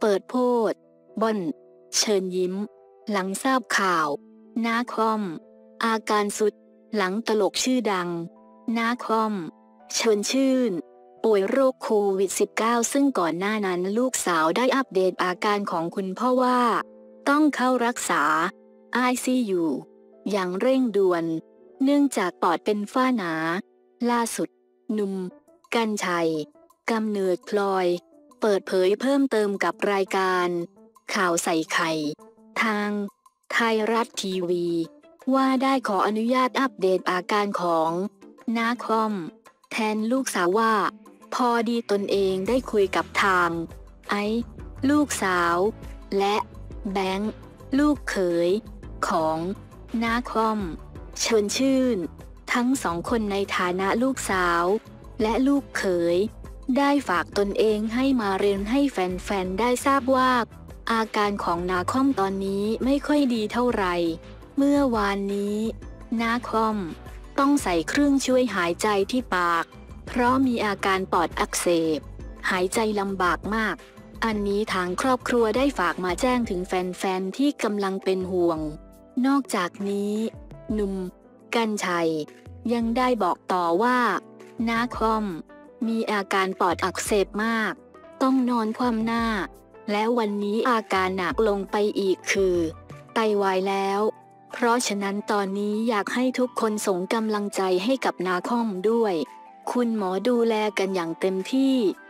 เปิดโพดบอนเชิญยิ้มหลังทราบข่าวนาคอมอาการสุดหลังตลกชื่อดังนาคอมเชิญชื่นป่วยโรคโควิด -19 ซึ่งก่อนหน้านั้นลูกสาวได้อัปเดตอาการของคุณพ่อว่าต้องเข้ารักษา ICU อย่างเร่งด่วนเนื่องจากปอดเป็นฝ้าหนาล่าสุดหนุ่มกรรชัยกำเนิดพลอยเปิดเผยเพิ่มเติมกับรายการข่าวใส่ไข่ทางไทยรัฐทีวีว่าได้ขออนุญาตอัปเดตอาการของนาคอมแทนลูกสาวว่าพอดีตนเองได้คุยกับทางลูกสาวและแบงค์ลูกเขยของนาคอมเชิญชื่นทั้งสองคนในฐานะลูกสาวและลูกเขยได้ฝากตนเองให้มาเรียนให้แฟนๆได้ทราบว่าอาการของนาคอมตอนนี้ไม่ค่อยดีเท่าไหร่เมื่อวานนี้นาคอมต้องใส่เครื่องช่วยหายใจที่ปากเพราะมีอาการปอดอักเสบหายใจลำบากมากอันนี้ทางครอบครัวได้ฝากมาแจ้งถึงแฟนๆที่กำลังเป็นห่วงนอกจากนี้หนุ่มกรรชัยยังได้บอกต่อว่านาคอมมีอาการปอดอักเสบมากต้องนอนคว่ำหน้าและวันนี้อาการหนักลงไปอีกคือไตวายแล้วเพราะฉะนั้นตอนนี้อยากให้ทุกคนส่งกำลังใจให้กับนาคอมด้วยคุณหมอดูแลกันอย่างเต็มที่